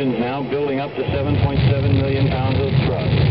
engine's now building up to 7.7 million pounds of thrust.